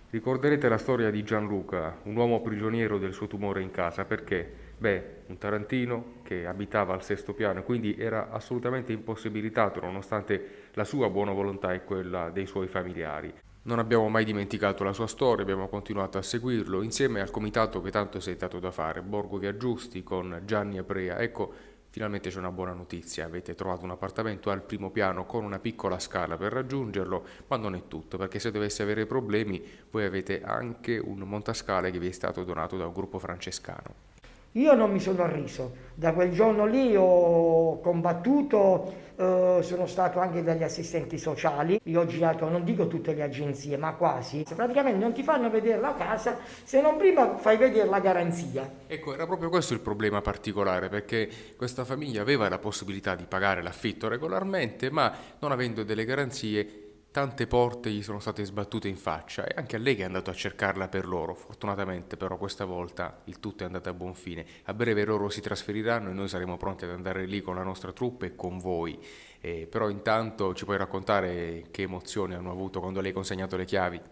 Ricorderete la storia di Gianluca, un uomo prigioniero del suo tumore in casa, perché? Beh, un tarantino che abitava al sesto piano e quindi era assolutamente impossibilitato nonostante la sua buona volontà e quella dei suoi familiari. Non abbiamo mai dimenticato la sua storia, abbiamo continuato a seguirlo insieme al comitato che tanto si è dato da fare, Borgo Viaggiusti con Gianni Aprea. Ecco, finalmente c'è una buona notizia, avete trovato un appartamento al primo piano con una piccola scala per raggiungerlo, ma non è tutto, perché se dovesse avere problemi voi avete anche un montascale che vi è stato donato da un gruppo francescano. Io non mi sono arreso, da quel giorno lì ho combattuto, sono stato anche dagli assistenti sociali, io ho girato, non dico tutte le agenzie, ma quasi. Praticamente non ti fanno vedere la casa se non prima fai vedere la garanzia. Ecco, era proprio questo il problema particolare, perché questa famiglia aveva la possibilità di pagare l'affitto regolarmente, ma non avendo delle garanzie, tante porte gli sono state sbattute in faccia e anche a lei che è andato a cercarla per loro. Fortunatamente però questa volta il tutto è andato a buon fine. A breve loro si trasferiranno e noi saremo pronti ad andare lì con la nostra troupe e con voi. Però intanto ci puoi raccontare che emozioni hanno avuto quando lei ha consegnato le chiavi?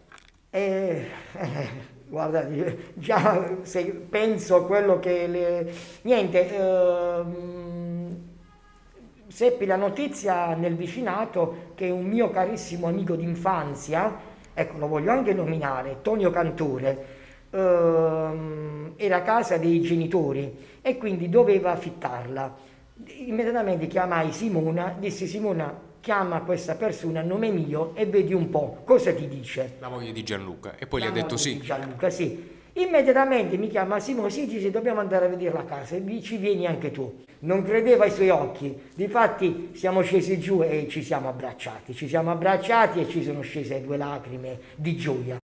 Guarda, già se penso a quello che niente, seppi la notizia nel vicinato che un mio carissimo amico d'infanzia, ecco lo voglio anche nominare, Tonio Cantore, era a casa dei genitori e quindi doveva affittarla. Immediatamente chiamai Simona, dissi Simona chiama questa persona a nome mio e vedi un po' cosa ti dice. La moglie di Gianluca. E poi gli ha La detto moglie di sì. Gianluca, sì. Immediatamente mi chiama Simone, sì, dice dobbiamo andare a vedere la casa e ci vieni anche tu. Non credeva ai suoi occhi, difatti siamo scesi giù e ci siamo abbracciati e ci sono scese due lacrime di gioia.